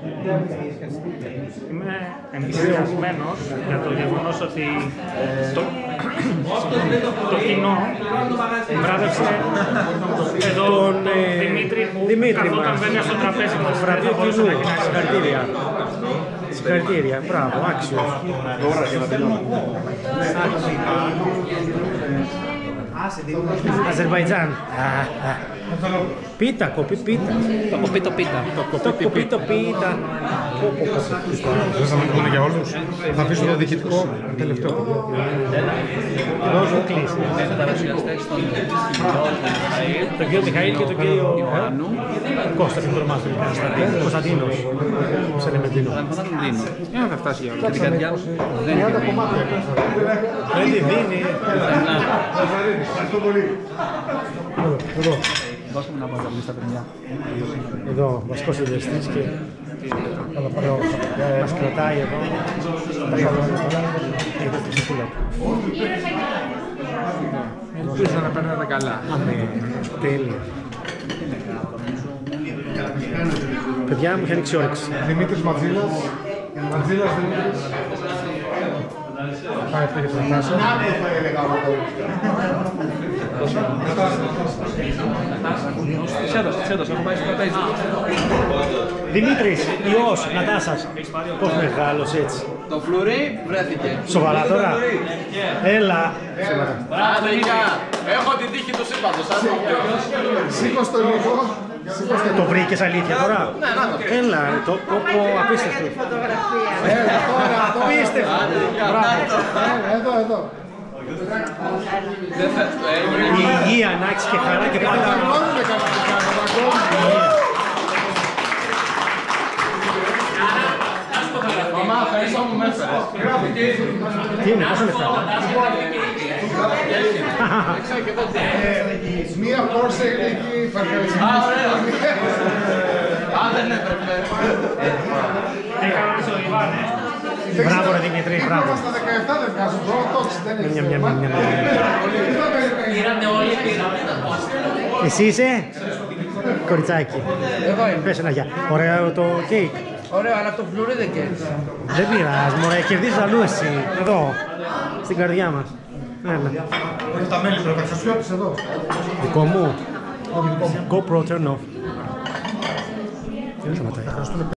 Είμαι ενθουσιασμένος για το γεγονός ότι το κοινό βράδευσε εδώ τον Δημήτρη που καθόταν βέβαια στο τραπέζι μας. Βραβείο κοινού. Συγχαρητήρια. Συγχαρητήρια. Μπράβο, άξιος. Αζερβαϊτζάν. Πίτα, κοπεί πίτα. Το κοπεί το πίτα. Το κοπεί το πίτα. Δεν θα μιλούμε για όλους. Θα αφήσω το διοικητικό τελευταίο. Εδώ σου κλείσει. Τον κύριο Μιχαήλ και τον κύριο Κώστα, δεν μπορούμε να το πει. Κωνσταντίνος. Ψελεμεντίνο. Δεν θα φτάσει για όλους. Και την καρδιά μου δεν είναι. Δεν τη δίνει. Ευχαριστώ πολύ. Εδώ. Δώσαμε να πάμε στα παιδιά. Εδώ, βασικός συντελεστής και μας κρατάει εδώ. Ελπίζω να παίρνετε καλά. Αμέ, τέλεια. Παιδιά, μου είχε ανοίξει όρεξη. Δημήτρης Ματζήλας. Ματζήλας Δημήτρης. Πάει αυτή και θα φτάσω. Της έδωσα, έχω πάει στο τραπέζι. Δημήτρης, ιός, Νατάσας. Πώς μεγάλος έτσι. Το φλουρί βρέθηκε. Σοβαρά τώρα. Έλα. Έχω την τύχη του σύμπαντος. Σήκω στο λίγο. Το βρήκες αλήθεια τώρα. Ναι, να το. Έλα, το απίστευτο. Απίστευτο. Εδώ. Η υγεία, να έχεις και χαρά και πάντα. Μαμά, ευχαριστώ που με έφερες. Τι είναι, πόσο λεφτά. Μία Porsche εκεί Α, ωραία. Α, δεν έπρεπε. Έκανα πίσω το Ιβάνε. Μπράβο ρε Δημήτρη, μπράβο. Στα 17 δεν βγάζουν, πρώτος δεν έχει. Μια. Πήρανε όλοι, Εσύ είσαι κοριτσάκι. Εδώ είμαι. Πες ένα γεια. Ωραίο το κέικ. Ωραίο, αλλά το φλουρί δεν κέρδισε. Δεν πειράζει, μωρέ, κερδίζεις αλλού εσύ. Εδώ, στην καρδιά μας. Έλα. Τα μέλη πρέπει να ξασιώπεις εδώ. Δικό μου. GoPro turn off. Δεν σταματάει.